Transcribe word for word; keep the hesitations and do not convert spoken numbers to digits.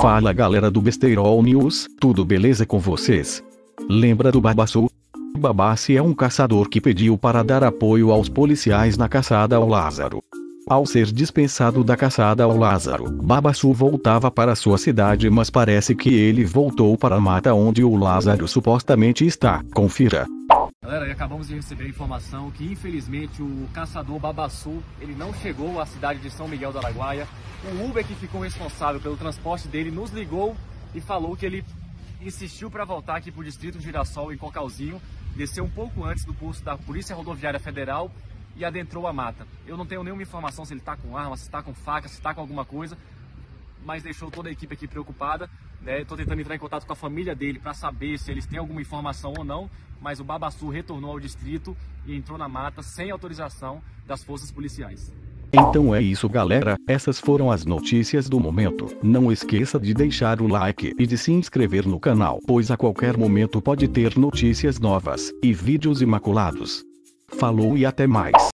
Fala galera do Besteirol News, tudo beleza com vocês? Lembra do Babaçu? Babassi é um caçador que pediu para dar apoio aos policiais na caçada ao Lázaro. Ao ser dispensado da caçada ao Lázaro, Babaçu voltava para sua cidade, mas parece que ele voltou para a mata onde o Lázaro supostamente está. Confira. Galera, acabamos de receber a informação que infelizmente o caçador Babaçu, ele não chegou à cidade de São Miguel do Araguaia. O Uber que ficou responsável pelo transporte dele nos ligou e falou que ele insistiu para voltar aqui para o distrito de Girassol, em Cocalzinho, desceu um pouco antes do posto da Polícia Rodoviária Federal e adentrou a mata. Eu não tenho nenhuma informação se ele está com arma, se está com faca, se está com alguma coisa, mas deixou toda a equipe aqui preocupada. Estou né? tentando entrar em contato com a família dele para saber se eles têm alguma informação ou não, mas o Babaçu retornou ao distrito e entrou na mata sem autorização das forças policiais. Então é isso galera, essas foram as notícias do momento. Não esqueça de deixar o like e de se inscrever no canal, pois a qualquer momento pode ter notícias novas e vídeos imaculados. Falou e até mais.